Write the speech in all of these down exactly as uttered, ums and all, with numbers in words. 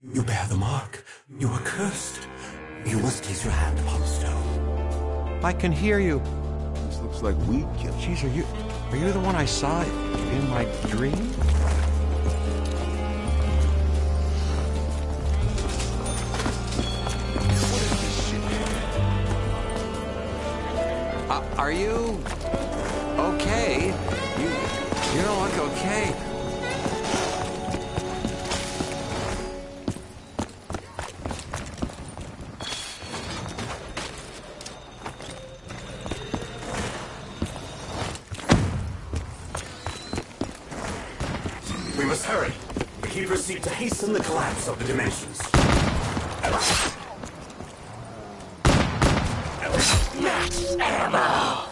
You bear the mark. You are cursed. You must place your hand upon the stone. I can hear you. This looks like weed kill. Jeez, are you... Are you the one I saw in my dream? Uh, are you... okay? You... You don't look okay. We must hurry. The Keepers seek to hasten the collapse of the dimensions. Max ammo!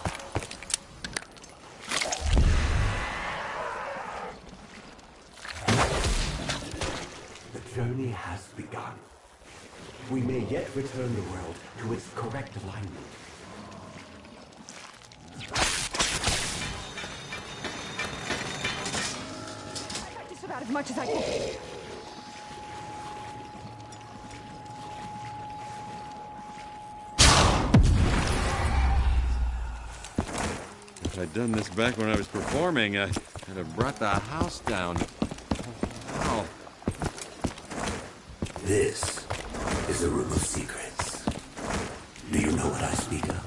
The journey has begun. We may yet return the world to its correct alignment. About as much as I can. If I'd done this back when I was performing, I, I'd have brought the house down. Wow. This is a room of secrets. Do you know what I speak of?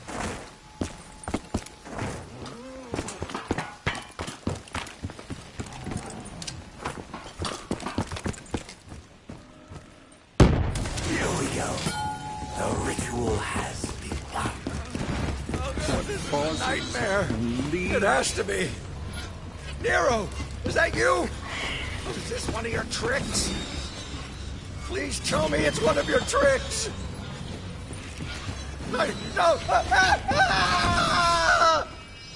Nightmare. It has to be. Nero, is that you? Is this one of your tricks? Please tell me it's one of your tricks. No, no. Ah, ah, ah!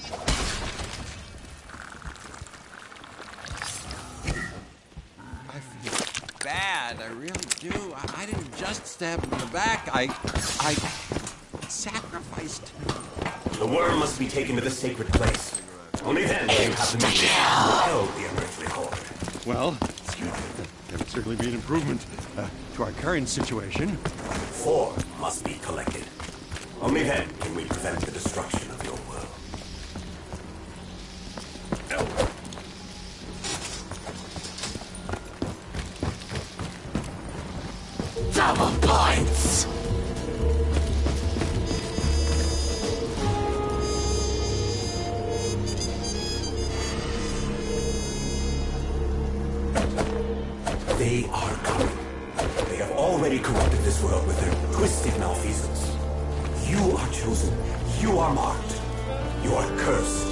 I feel bad. I really do. I, I didn't just stab him in the back. I... I... sacrificed. The worm must be taken to the sacred place. Only then will you have the means to held the unearthly horde. Well, that would certainly be an improvement uh, to our current situation. Four must be collected. Only then can we prevent the destruction of your world. Double points! They are coming. They have already corrupted this world with their twisted malfeasance. You are chosen. You are marked. You are cursed.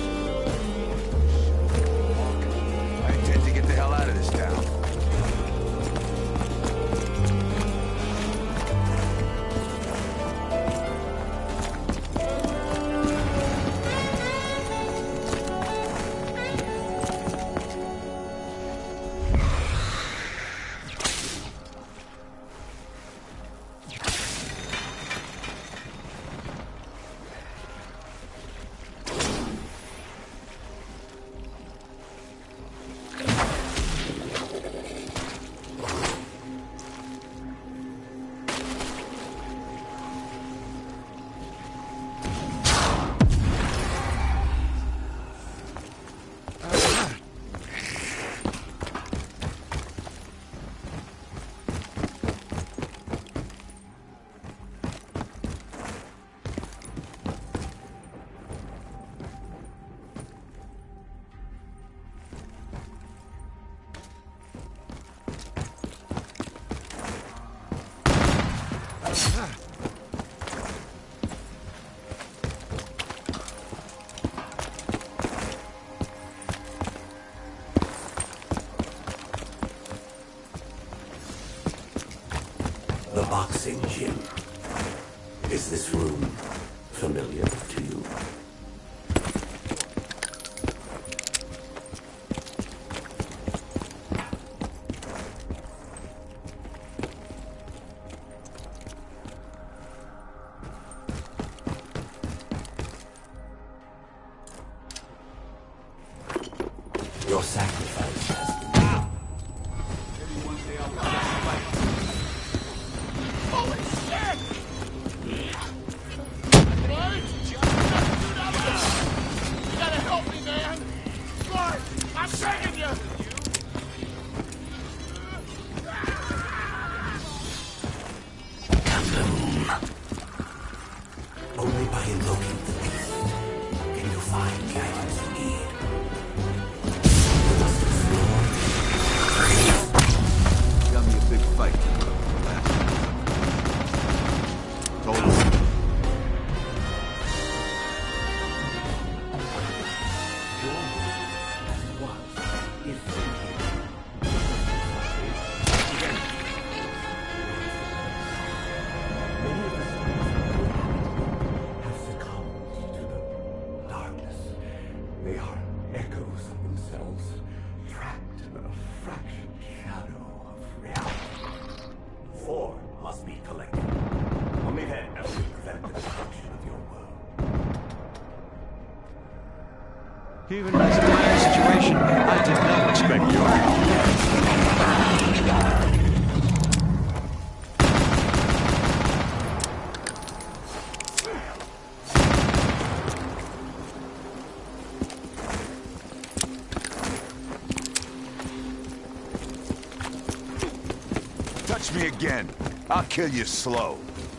I intend to get the hell out of this town. The boxing gym. Is this room familiar to you? Your sacrifice has been... Even in this dire situation, I did not expect your help. Touch me again. I'll kill you slow.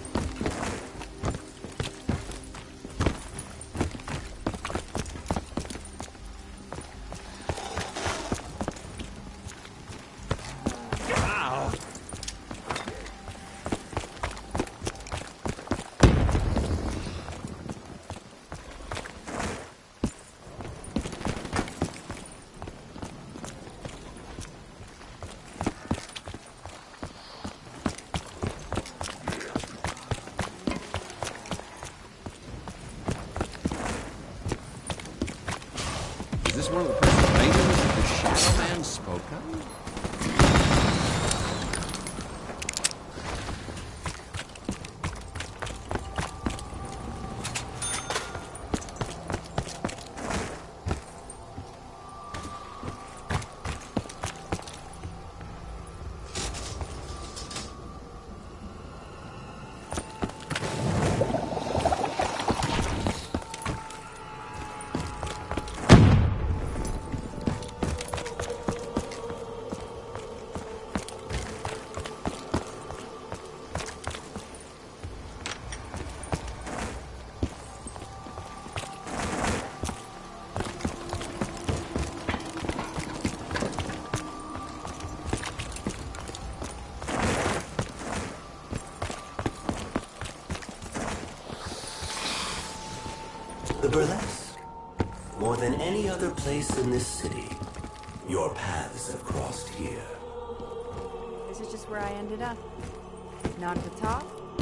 Is this one of the precious items that the Shadow Man spoke of? The Burlesque. More than any other place in this city, your paths have crossed here. This is just where I ended up. Not at the top.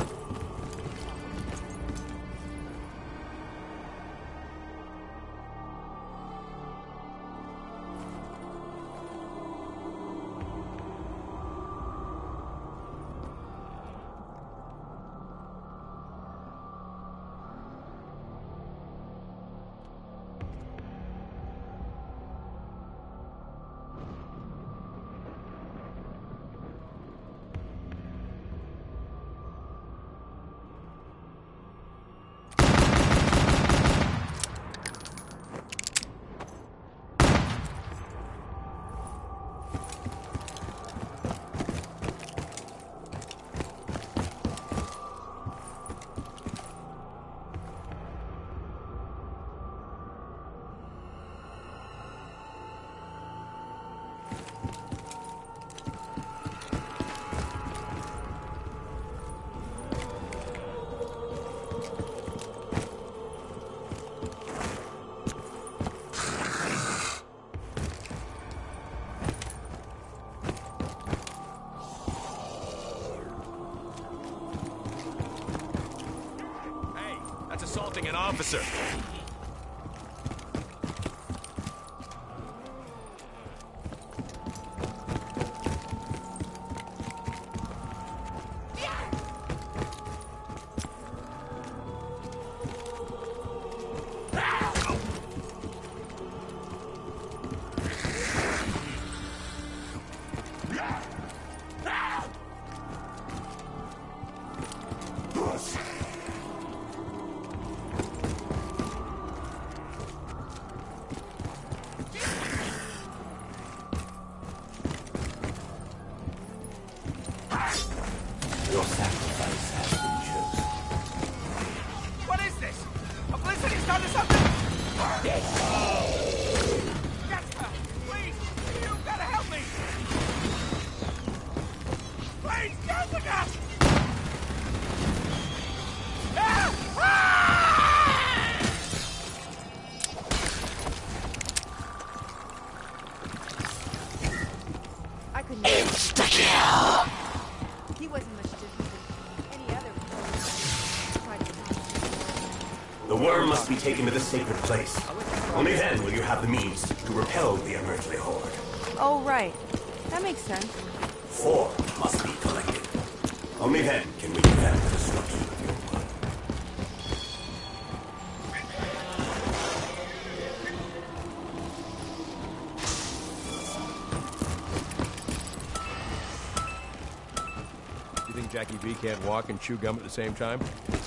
Assaulting an officer. Your sacrifice has been chosen. What is this? Publicity's done to something? Jessica, please, you gotta help me. Please, Jessica! Ah! Ah! I couldn't. Insta-kill! He wasn't much different than any other. The worm must be taken to the sacred place. Only then will you have the means to repel the unearthly horde. Oh, right. That makes sense. Four must be collected. Only then can we prevent the destruction of your world. You think Jackie V can't walk and chew gum at the same time?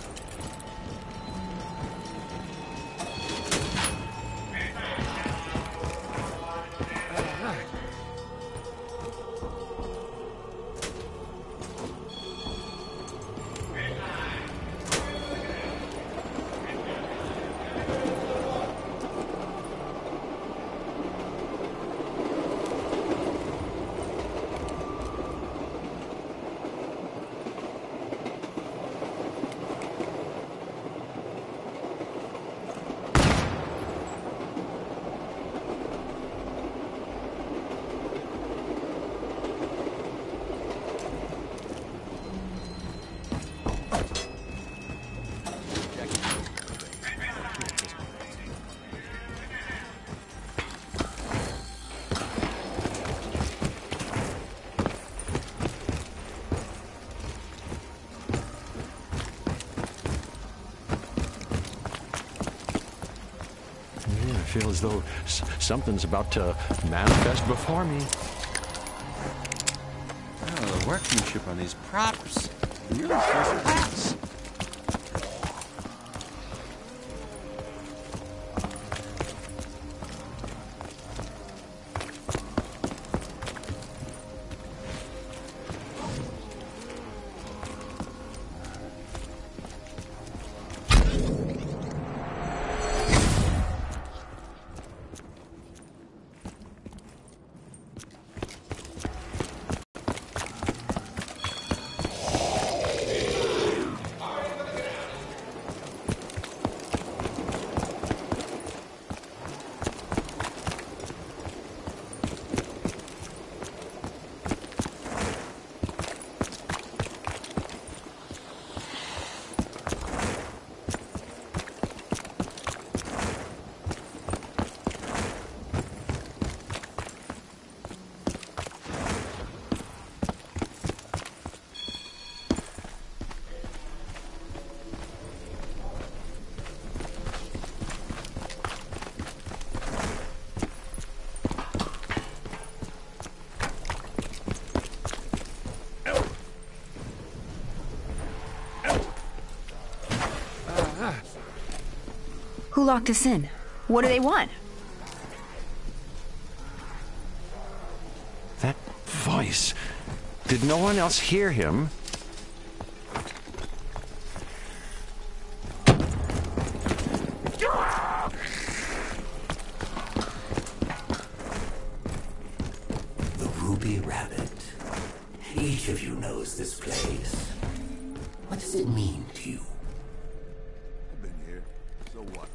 I feel as though s something's about to manifest before me. Oh, the workmanship on these props. Really first class. Who locked us in? What do they want? That voice. Did no one else hear him? The Ruby Rabbit. Each of you knows this place. What does it mean to you? I've been here. So what?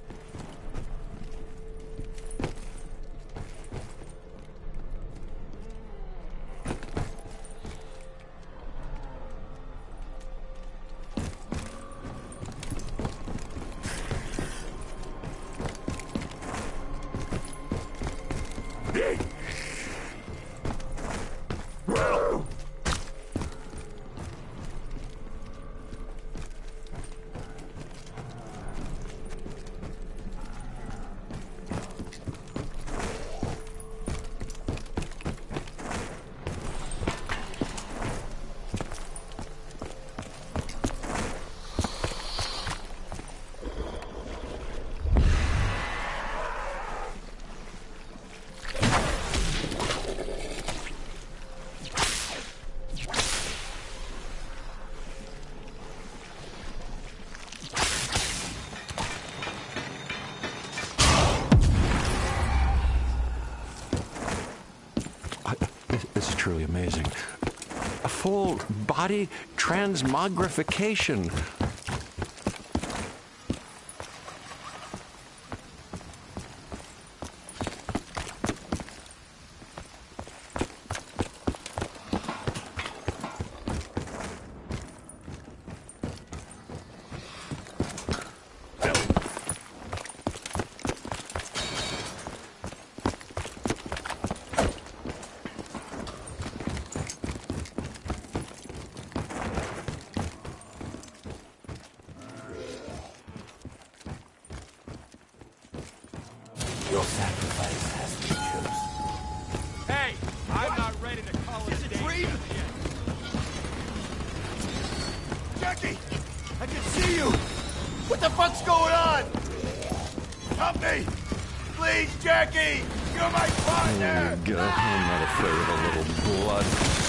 This is truly amazing. A full body transmogrification. Your sacrifice has been chosen. Hey, I'm not ready to call it a dream. the fuck's going on? Help me! Please, Jackie! You're my partner! Go. I'm not afraid of a little blood.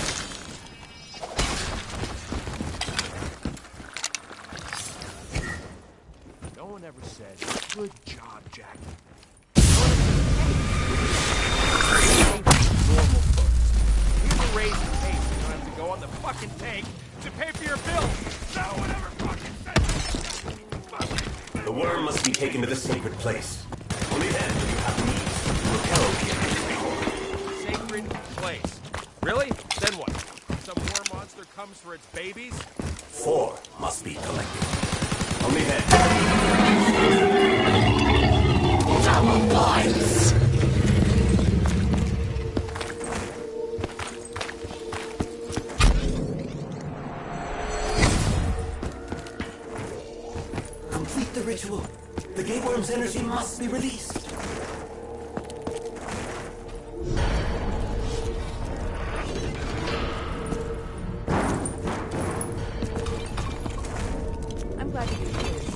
No one ever said, good job, Jackie. Normal folks. Here's a raise in pay so you don't have to go on the fucking tank to pay for your bills. No one ever fucking said. The worm must be taken to the sacred place. Only then will you have means to repel the enemy. Sacred place. Really? Then what? Some war monster comes for its babies? Four must be collected. Only then. Double points! Complete the ritual. The Gateworm's energy must be released. I'm glad you did this tonight.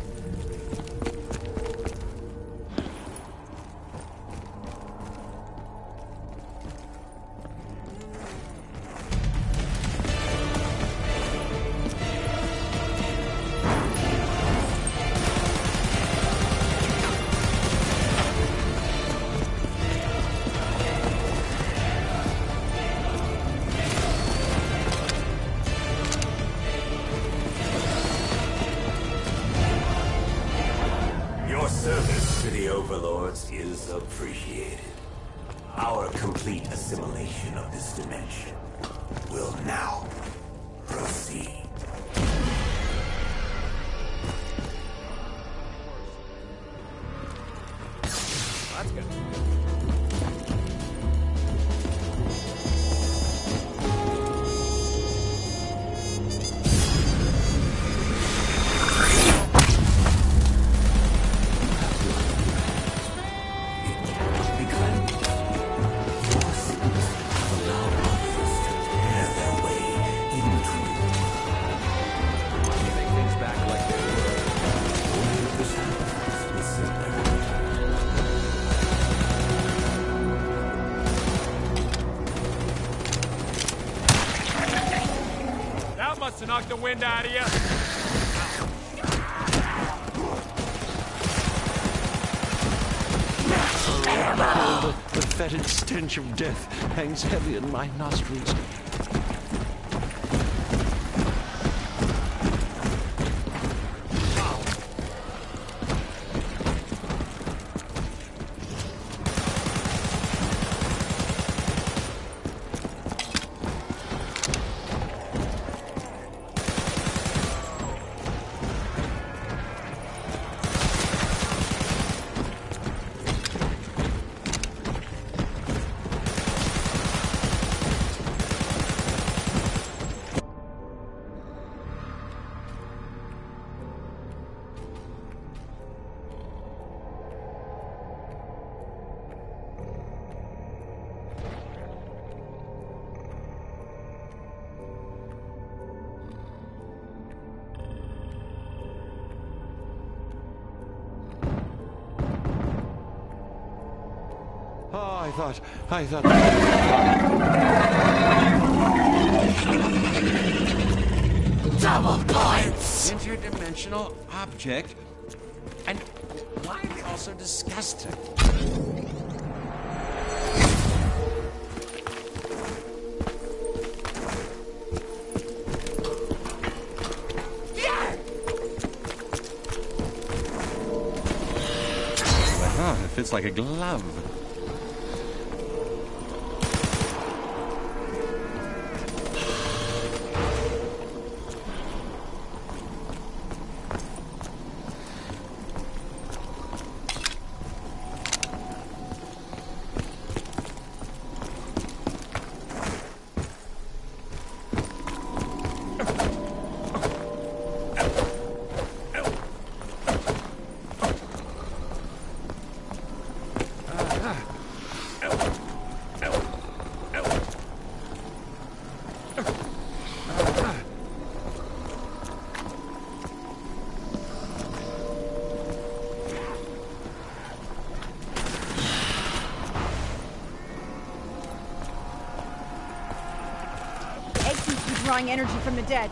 Your service to the Overlords is appreciated. Our complete assimilation of this dimension will now proceed. That's good. Be cleansed. Your sins have allowed others to tear their way into you. You make things back like they were. Only the sacrifice will save their That must have knocked the wind out of you. The, the fetid stench of death hangs heavy in my nostrils. Oh, I thought, I thought... Double points! Interdimensional object? And why are they all so disgusting? Wow, it fits like a glove. drawing energy from the dead.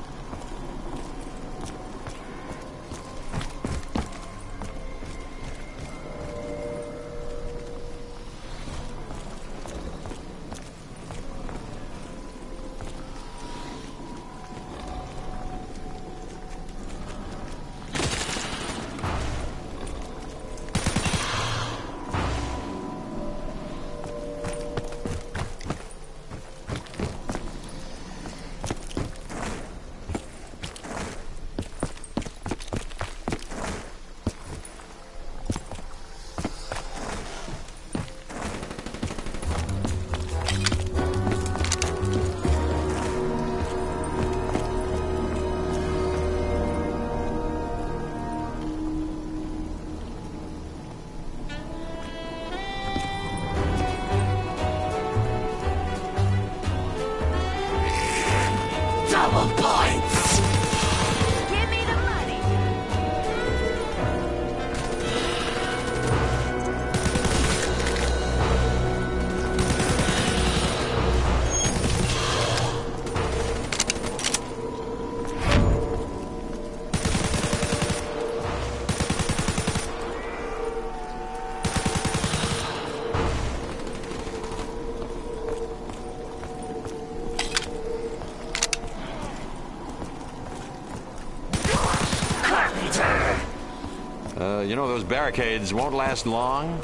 Double points! Give me the money! Uh, you know, those barricades won't last long.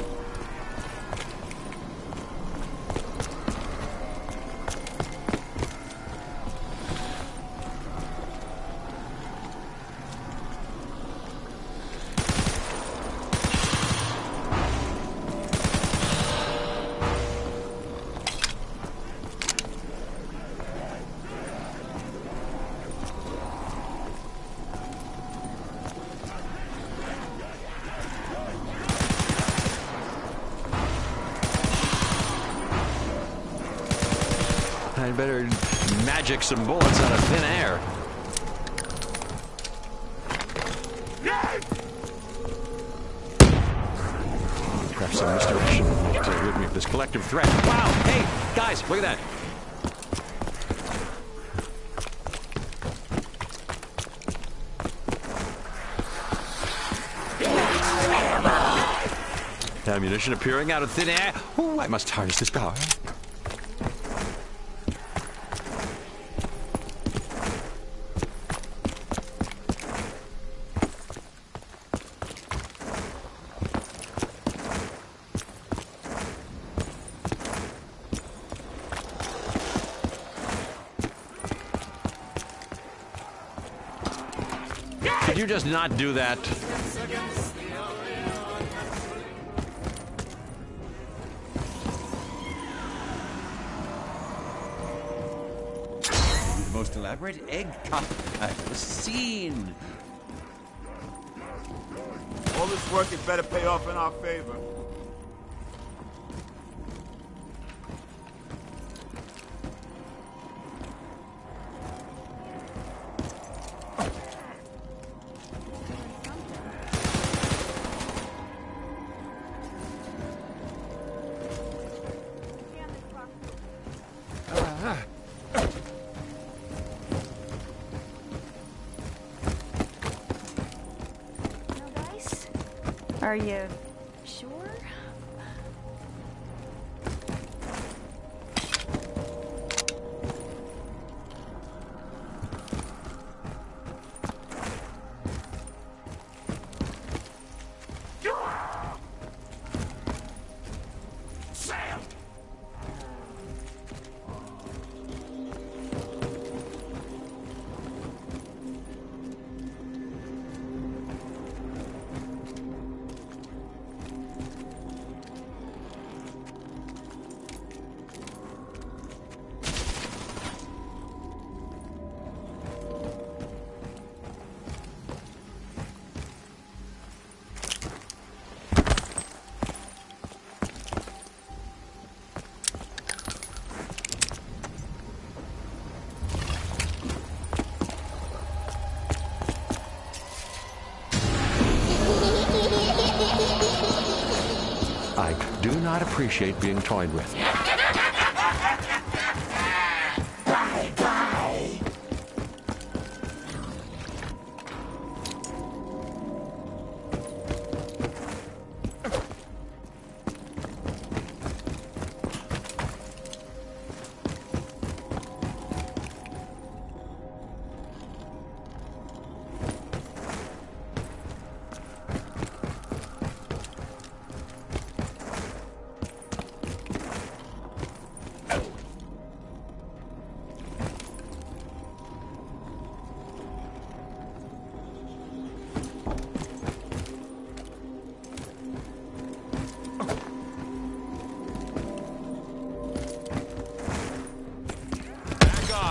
I'd better magic some bullets out of thin air. Perhaps some misdirection will get rid me of this collective threat. Wow! Hey, guys, look at that. Ammunition appearing out of thin air. Ooh, I must harness this power. Could you just not do that? The most elaborate egg cup I've ever seen. All this work had better pay off in our favor. Are you sure? I do not appreciate being toyed with. Bye-bye.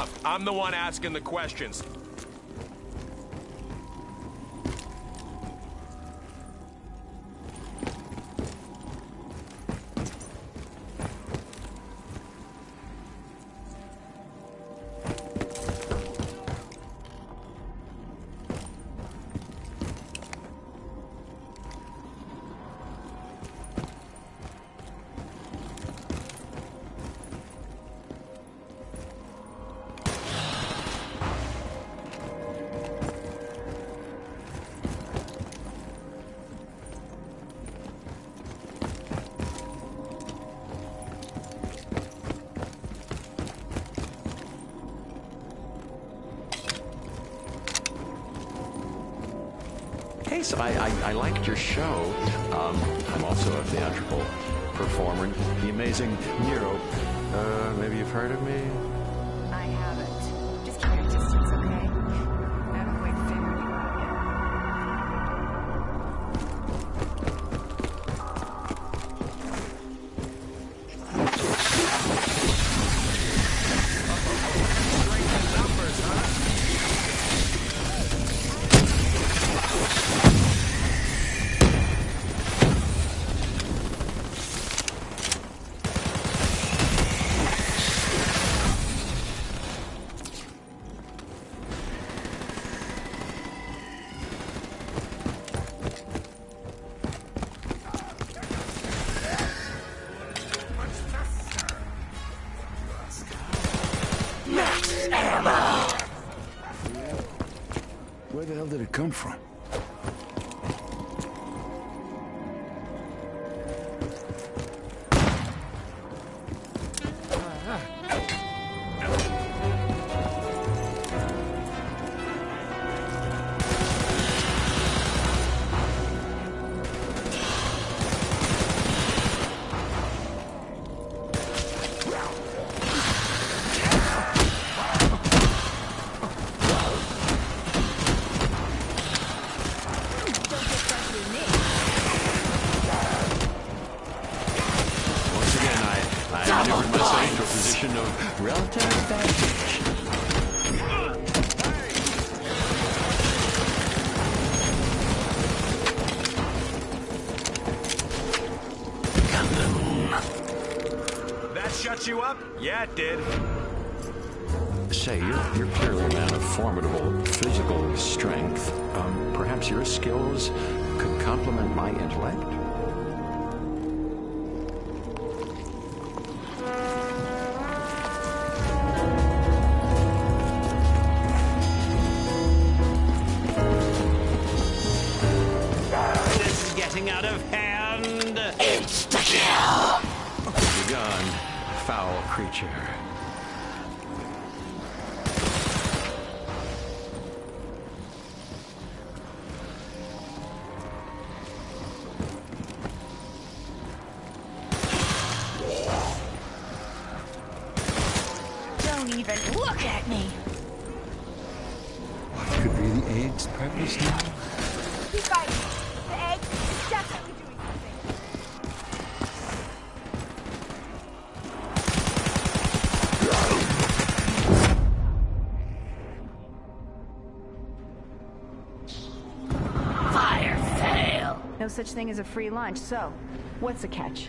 enough. I'm the one asking the questions. Hey, so I, I, I liked your show. Um, I'm also a theatrical performer. The amazing Nero. Uh, maybe you've heard of me? I haven't. Just keep your distance, okay? I haven't quite figured you out yet. Where the hell did it come from? Of relative advantage. That shut you up? Yeah, it did. Say, you're, you're clearly a man of formidable physical strength. Um, perhaps your skills could complement my intellect? Out of hand. Insta-kill. Begone, foul creature. Don't even look at me. What could be the egg's purpose now? Keep fighting. The egg is definitely doing something. Fire fail. No such thing as a free lunch, so what's the catch?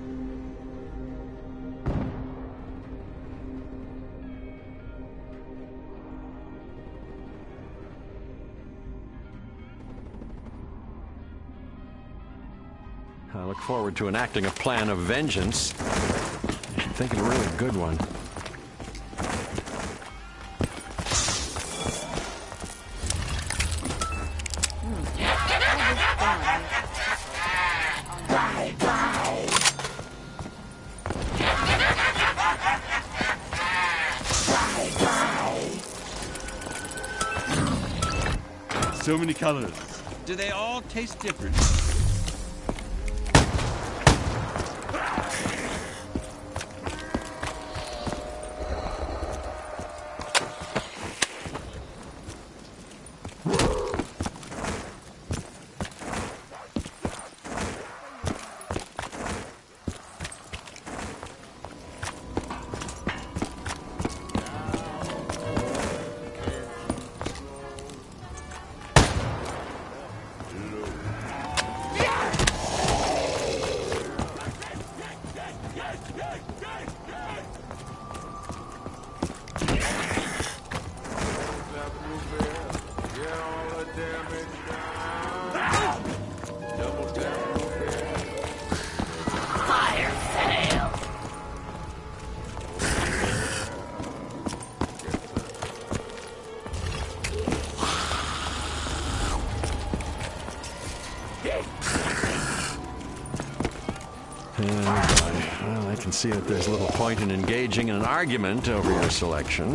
I look forward to enacting a plan of vengeance. I should think of a really good one. Bye bye. Bye bye. So many colors. Do they all taste different? can see that there's little point in engaging in an argument over your selection.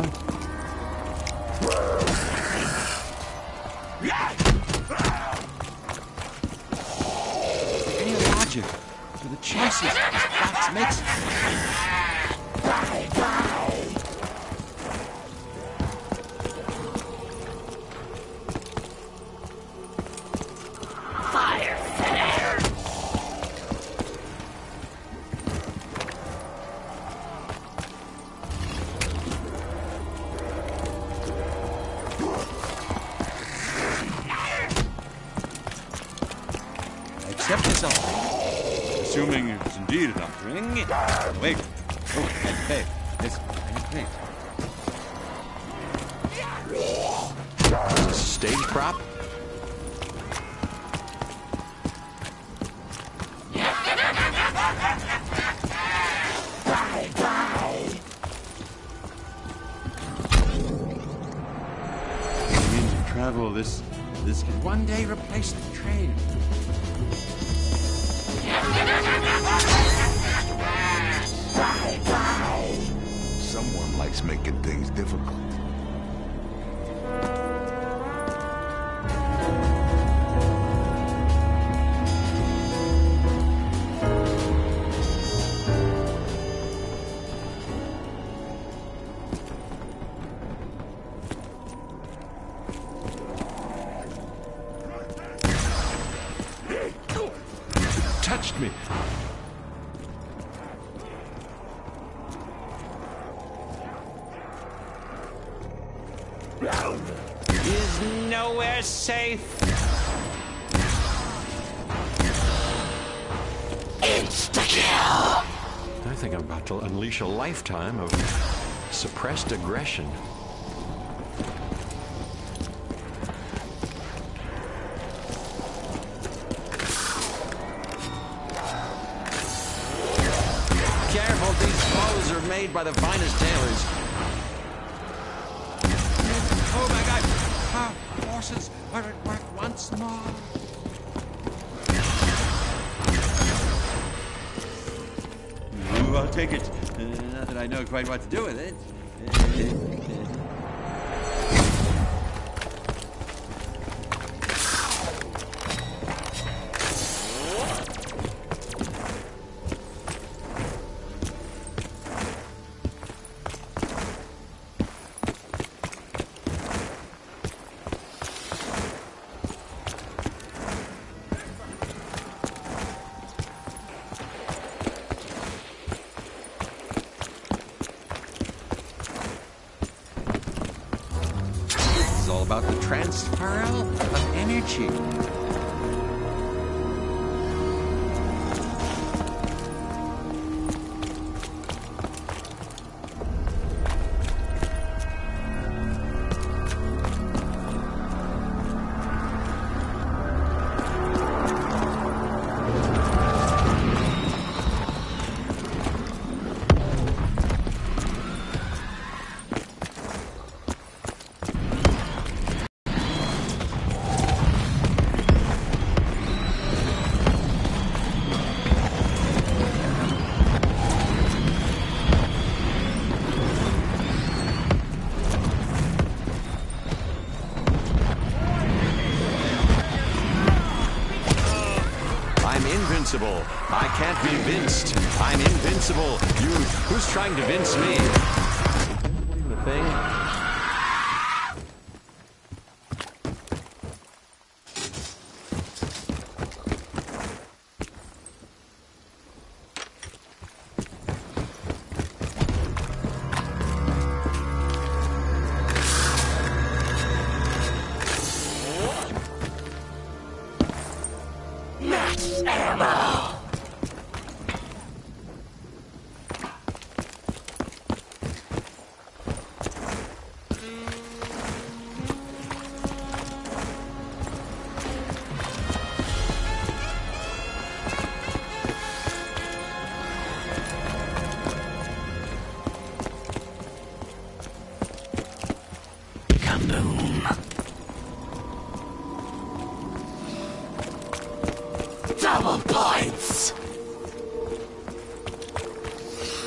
Any logic to the choices this box makes? Accept yourself. Assuming it's indeed an offering. Wait. Oh, hey, hey. Yes, hey, hey. Is this a stage prop? Begin to travel, this this can one day replace the train. Someone likes making things difficult. Touched me. Is nowhere safe. Insta-kill! I think I'm about to unleash a lifetime of suppressed aggression. Careful, these clothes are made by the finest tailors. Oh my God! Our forces are at work once more. Ooh, I'll take it. Uh, not that I know quite what to do with it. It's all about the transfer of energy. Invincible. I can't be vinced. I'm invincible. You, who's trying to vince me? The thing? Double points!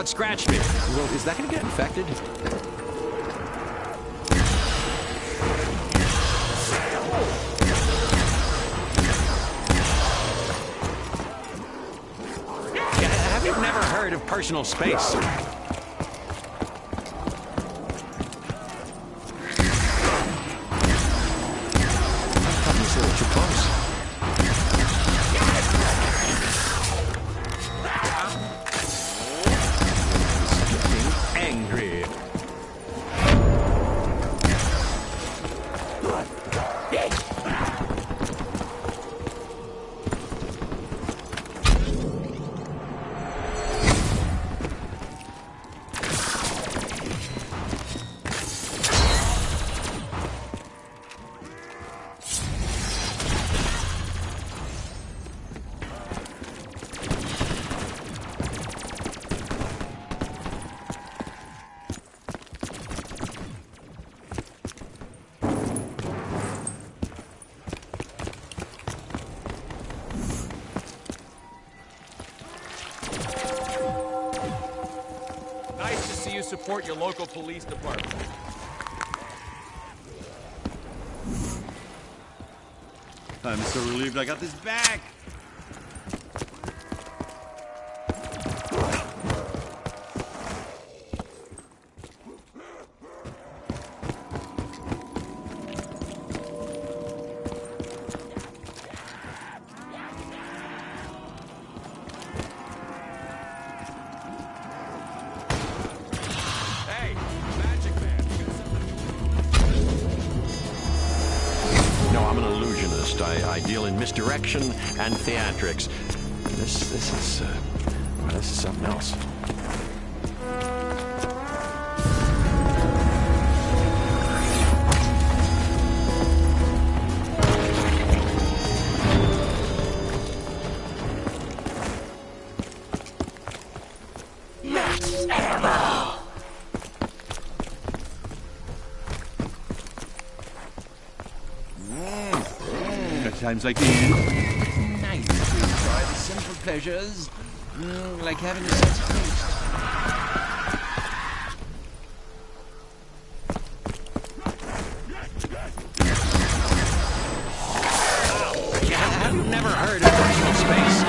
it scratched me. Well, is that going to get infected? Have you never heard of personal space? Too close. Angry. Support your local police department. I'm so relieved I got this back. I, I deal in misdirection and theatrics. This, this is, uh, well, this is something else. Max ammo. Times like these. Nice to enjoy the simple pleasures, mm, like having a sense of taste. Have you never heard of personal space?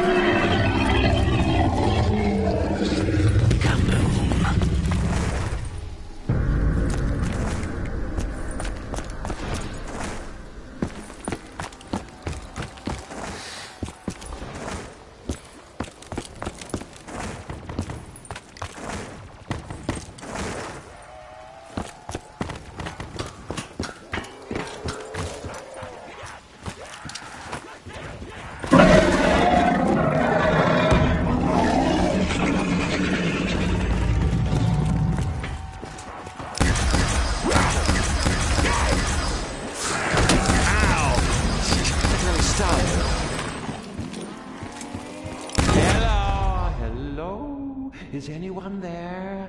Is anyone there?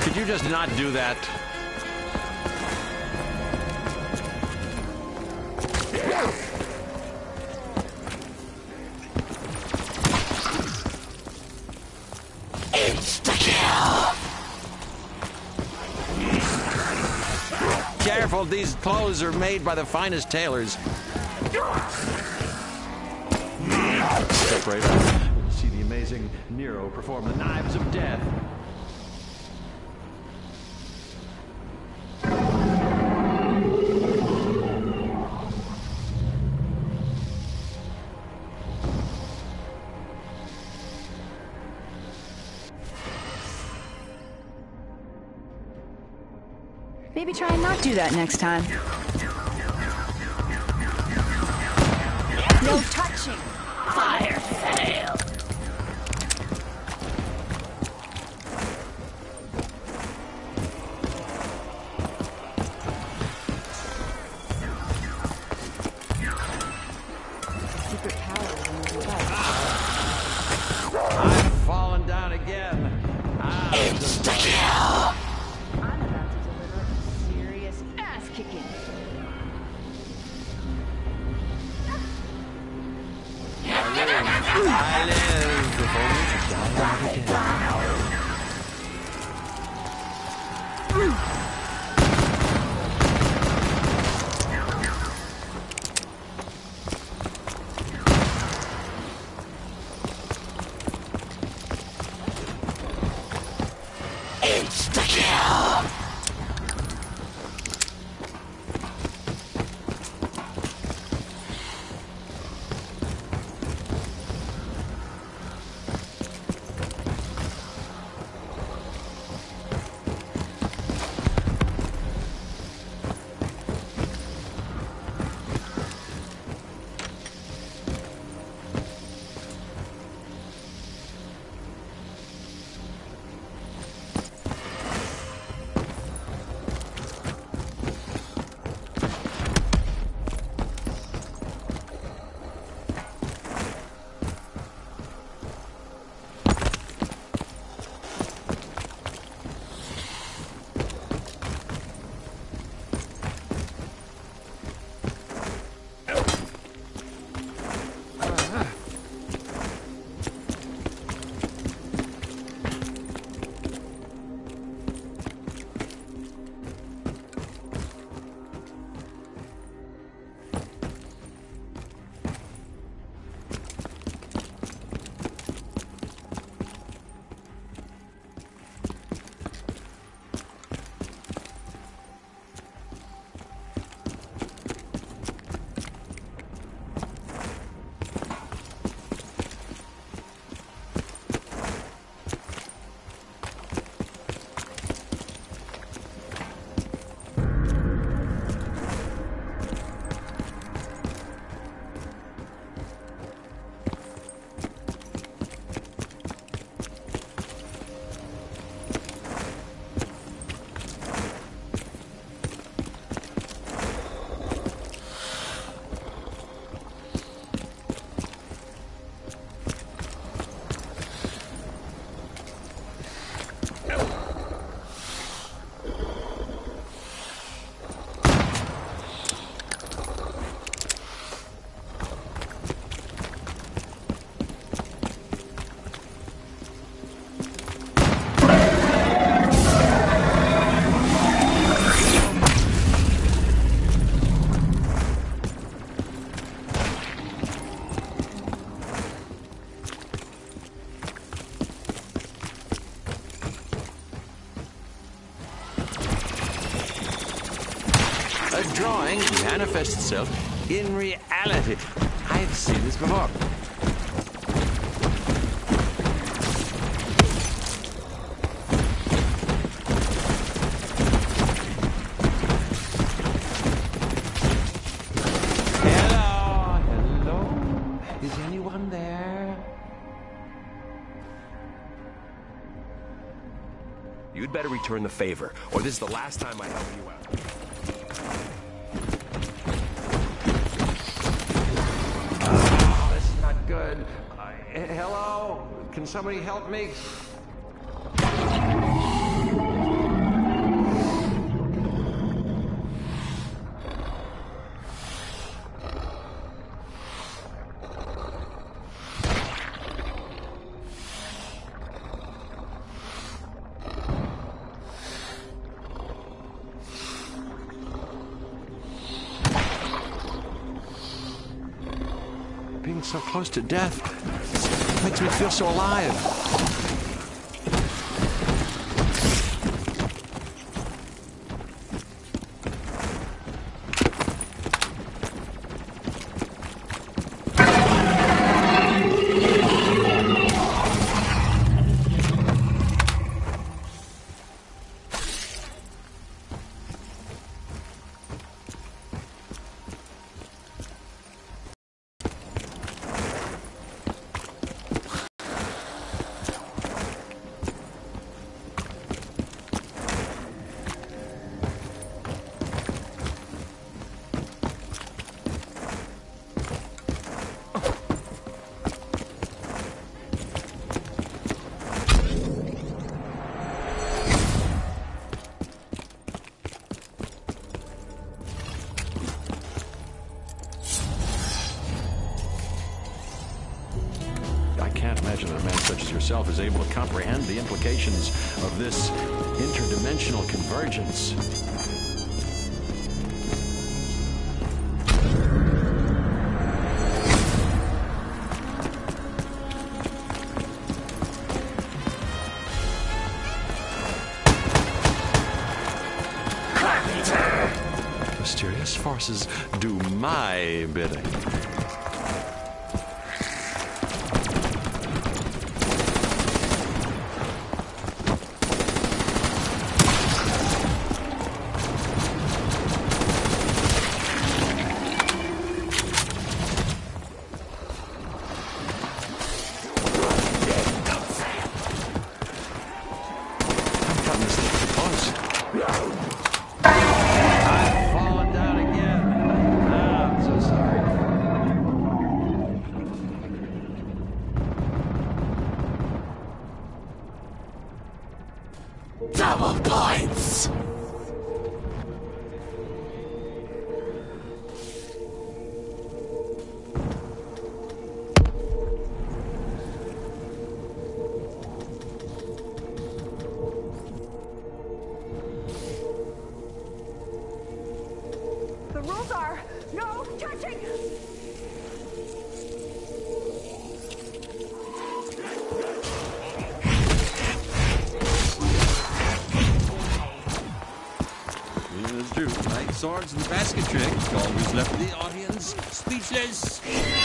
Could you just not do that? Insta-kill! Careful, these clothes are made by the finest tailors. Step right up. See the amazing Nero perform the knives of death. Maybe try and not do that next time. No touching. Fire fail. Secret power is in the device. I've fallen down again. Ah, Insta-kill! I'm about to deliver a serious ass kicking. I live before we die again. Insta-kill! A drawing manifests itself in reality. I've seen this before. Hello, hello. Is anyone there? You'd better return the favor, or this is the last time I help you out. Oh, this is not good. Uh, hello? Can somebody help me? so close to death. It makes me feel so alive. Yourself is able to comprehend the implications of this interdimensional convergence. Mysterious forces do my bidding. Double points! The rules are no touching! That's true. Like swords and basket tricks always left the audience speechless.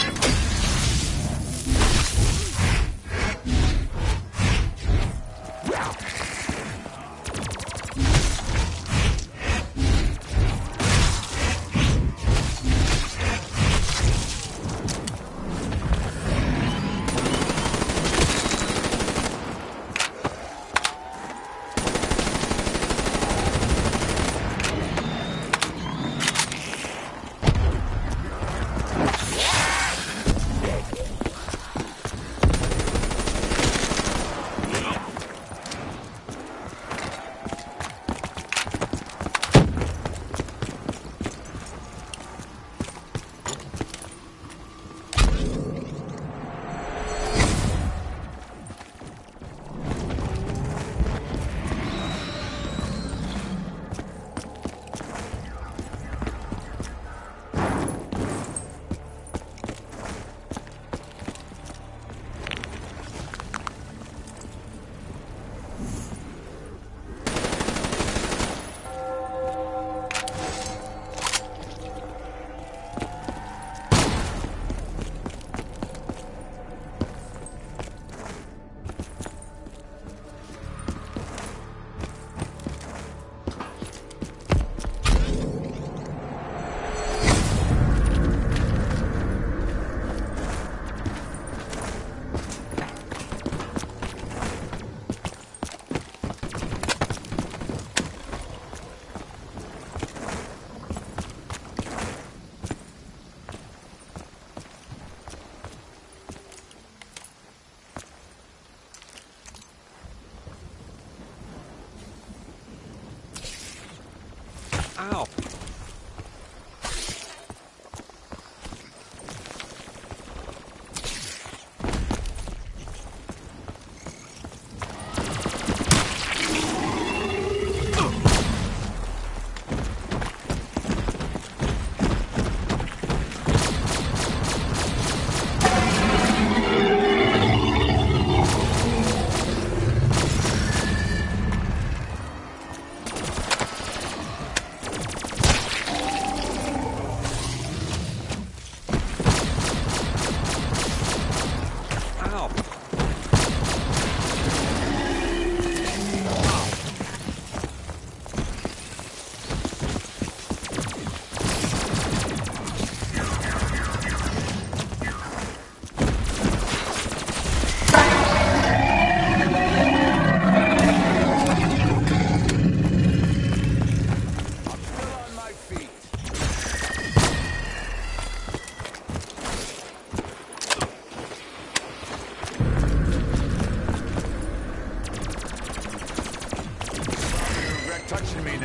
Ow.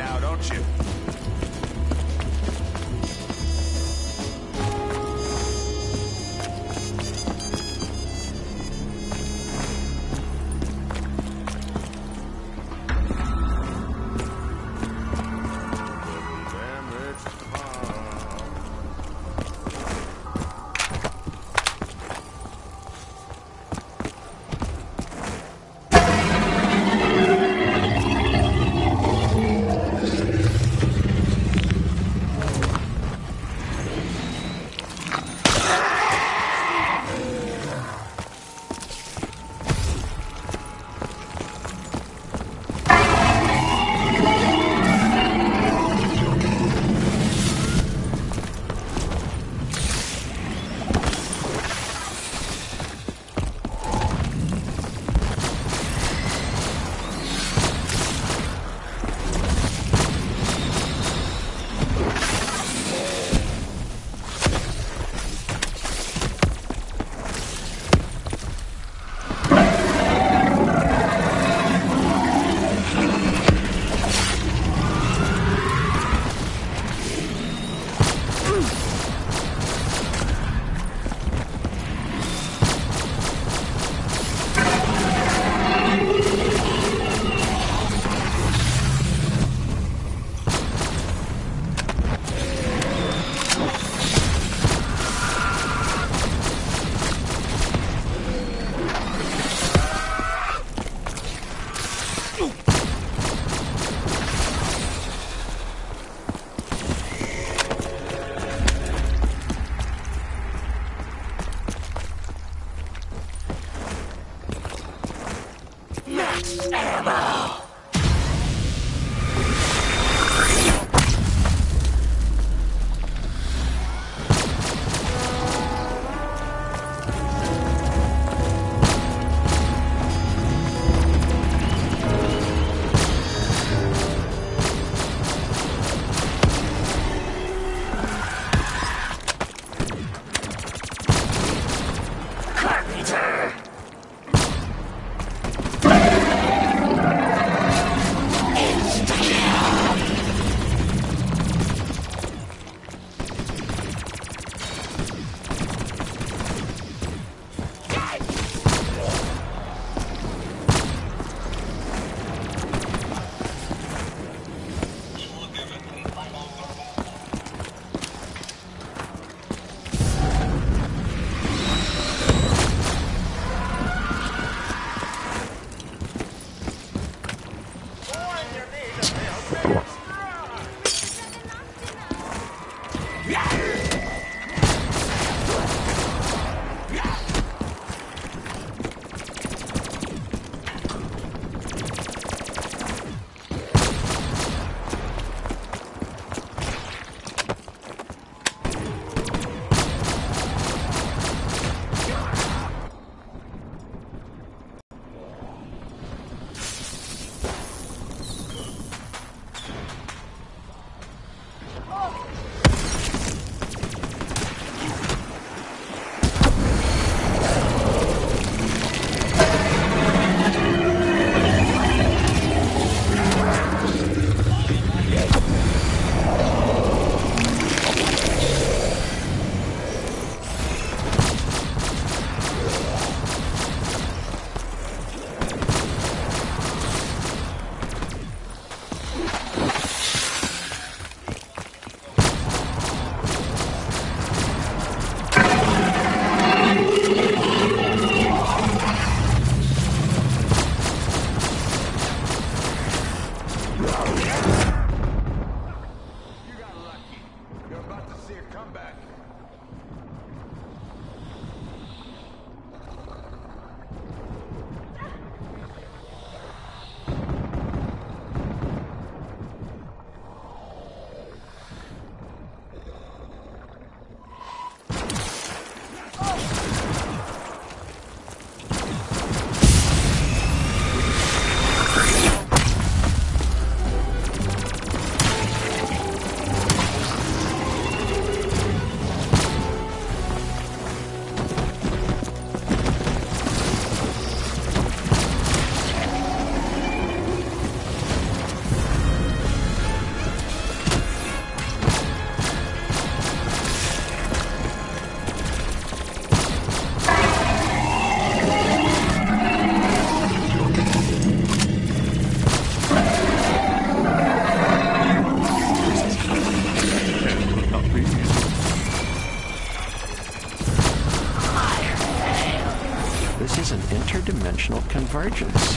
now, don't you?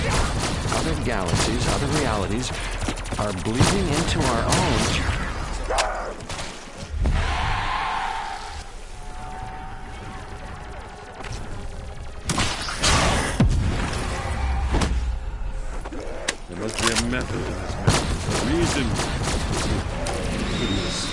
Other galaxies, other realities are bleeding into our own. There must be a method to this madness, a reason. Hideous.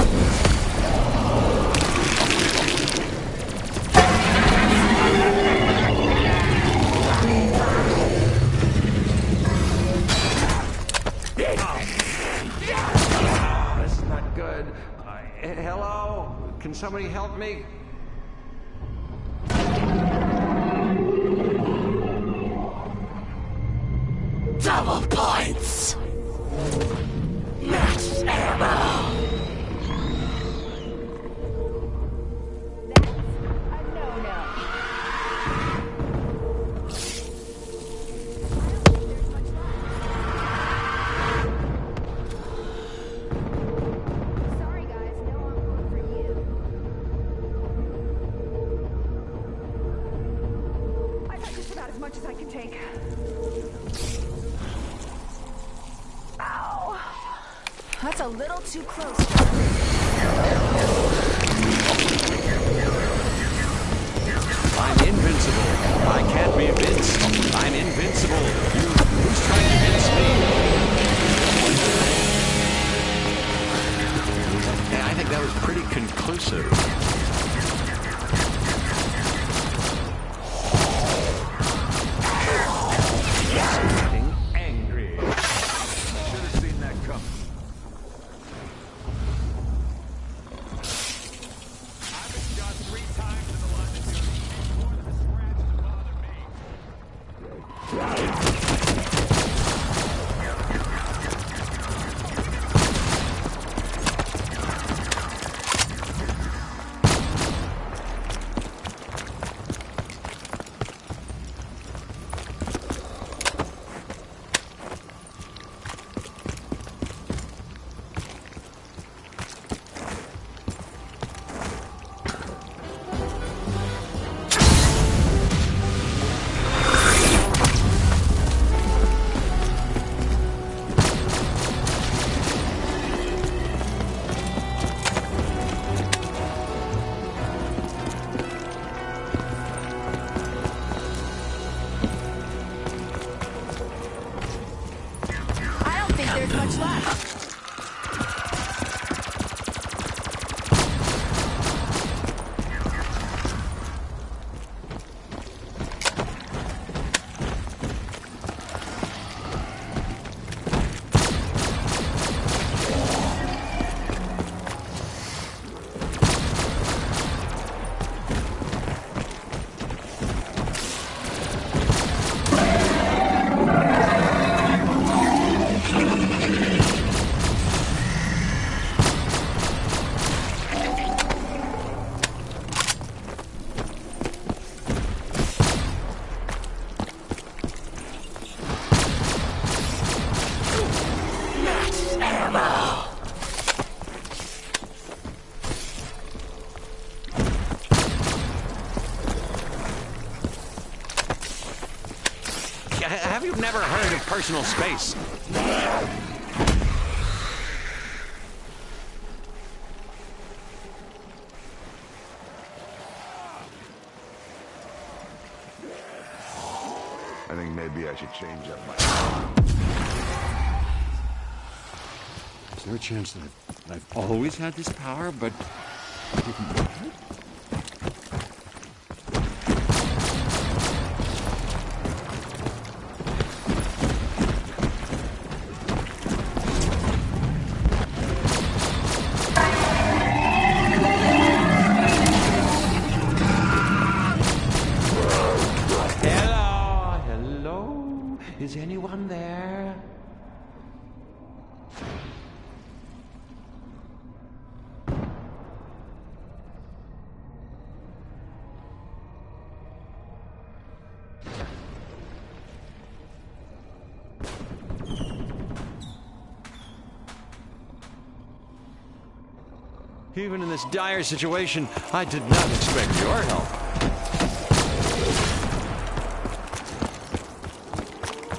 This is not good. Uh, hello? Can somebody help me? Double points! Max ammo! That's a little too close. I'm invincible. I can't be Vince. I'm invincible. You, who's trying to Vince me? Yeah, I think that was pretty conclusive. Getting angry. Should have seen that coming. I've been shot three times in the longitude. More than a scratch to bother me. There's much left. Have you never heard of personal space? I think maybe I should change up my... Is there a chance that I've, I've always had this power, but I didn't know it? Is anyone there? Even in this dire situation, I did not expect your help.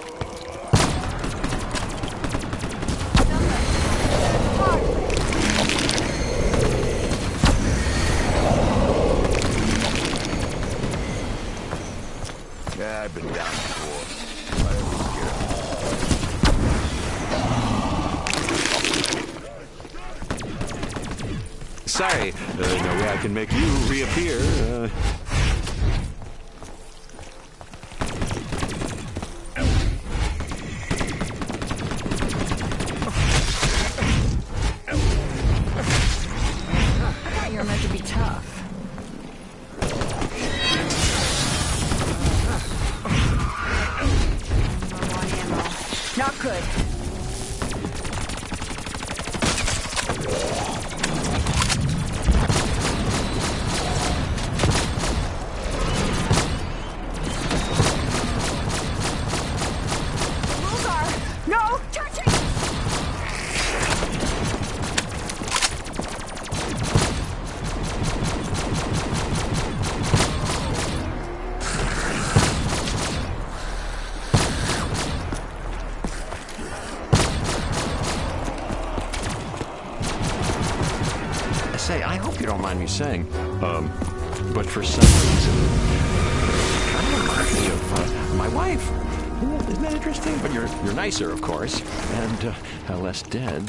sorry. Uh, no way I can make you reappear. Uh... You're meant to be tough. Low on ammo. Not good. The rules are no touching! Say, I hope you don't mind me saying, um, but for some reason, you kind of remind me of uh, my wife. Isn't that, isn't that interesting? But you're you're nicer, of course, and uh, less dead.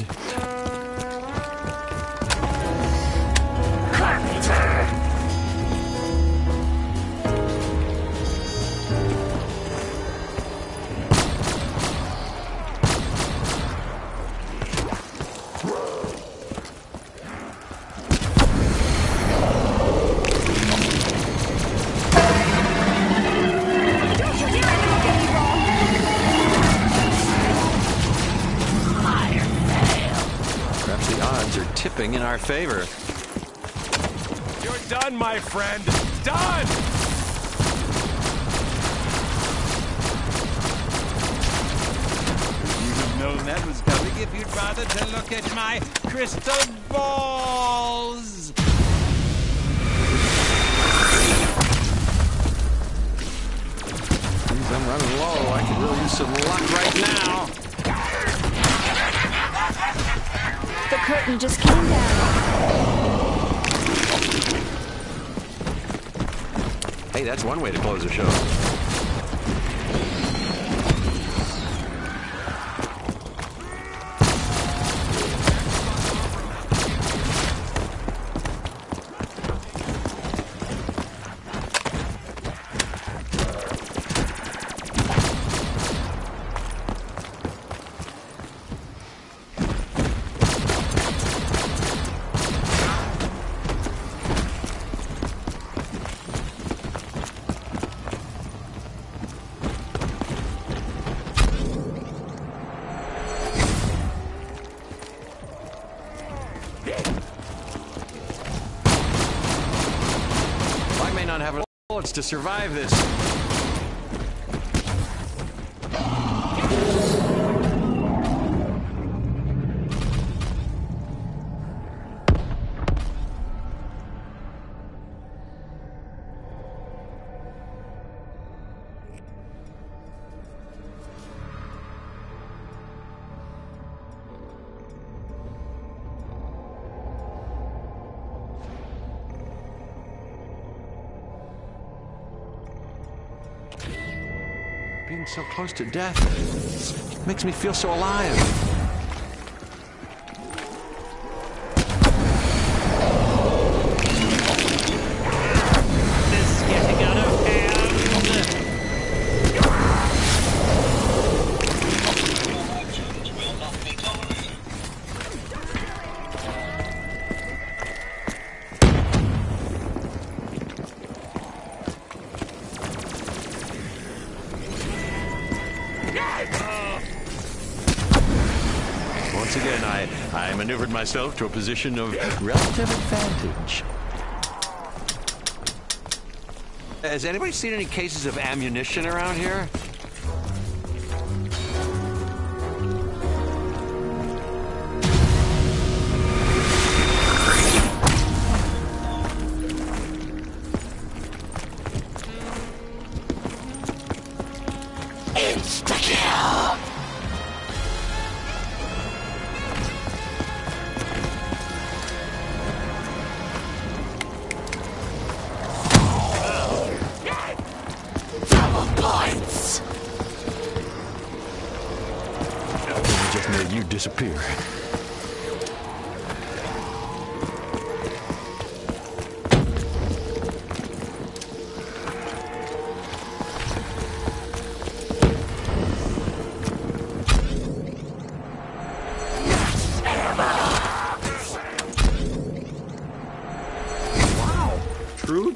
Tipping in our favor. You're done, my friend. Done! You'd have known that was coming if you'd bother to look at my crystal balls. Jeez, I'm running low. I could really use some luck right now. The curtain just came down. Hey, that's one way to close a show. Not have bullets to survive this. Being so close to death makes me feel so alive. This is getting out of hand. Once again, I, I maneuvered myself to a position of relative advantage. Has anybody seen any cases of ammunition around here? Insta-kill! Double points! I just made you disappear.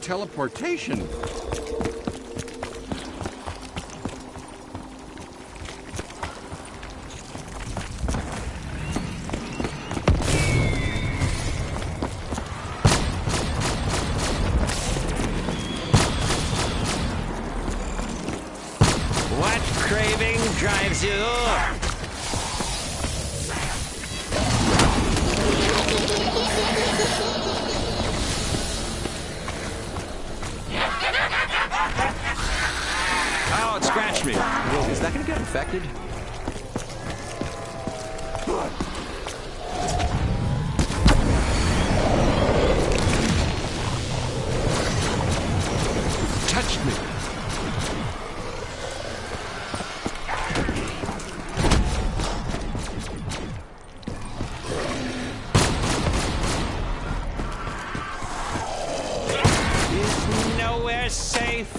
teleportation. What craving drives you? Oh, it scratched me. Well, is that gonna get infected? Touched me. Is nowhere safe.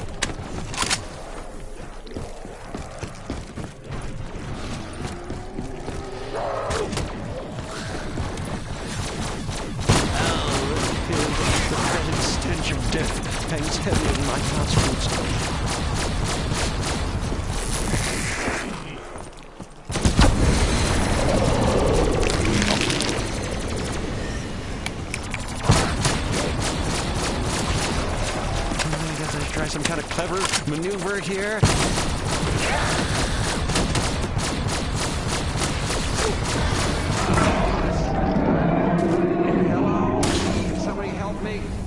The fetid stench of death hangs heavy in my nostrils. I guess I should try some kind of clever maneuver here. Hello? Can somebody help me?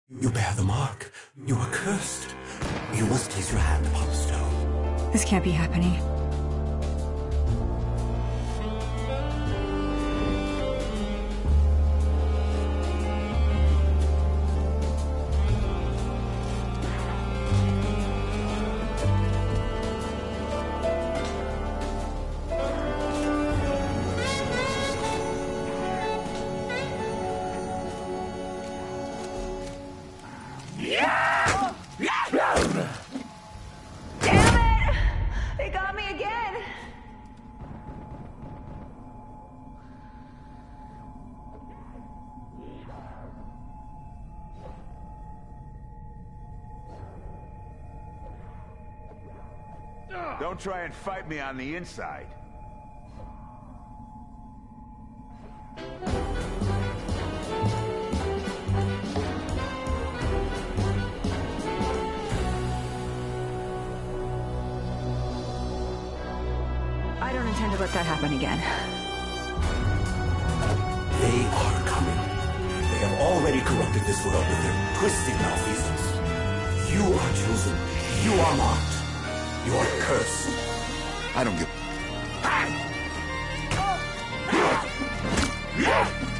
You bear the mark. You are cursed. You must place your hand upon the stone. This can't be happening. Don't try and fight me on the inside. I don't intend to let that happen again. They are coming. They have already corrupted this world with their twisted malfeasance. You are chosen. You are marked. You are cursed. I don't give...